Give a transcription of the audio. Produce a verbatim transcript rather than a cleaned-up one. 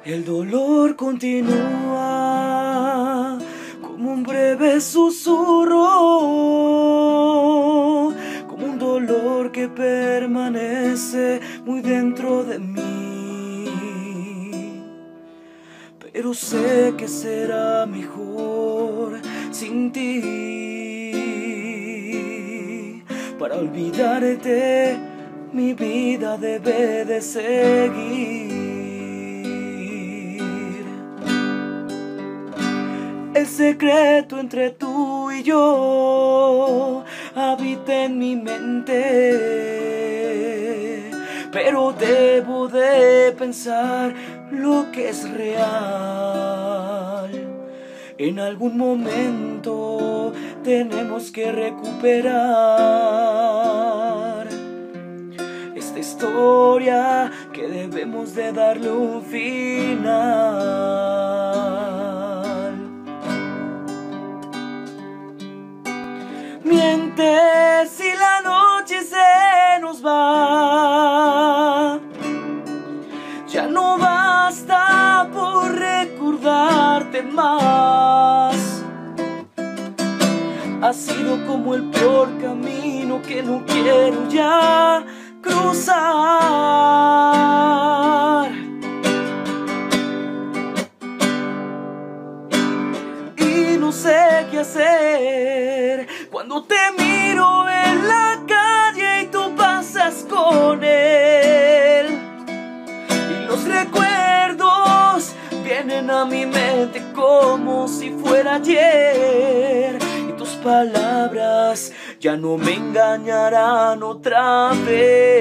El dolor continúa como un breve susurro, como un dolor que permanece muy dentro de mí. Pero sé que será mejor sin ti. Para olvidarte, mi vida debe de seguir. El secreto entre tú y yo habita en mi mente, pero debo de pensar lo que es real. En algún momento tenemos que recuperar esta historia que debemos de darle un final. Mientes si la noche se nos va, ya no basta por recordarte más. Ha sido como el peor camino que no quiero ya cruzar. Y no sé qué hacer cuando te miro en la calle y tú pasas con él. Y los recuerdos vienen a mi mente como si fuera ayer. Y tus palabras ya no me engañarán otra vez.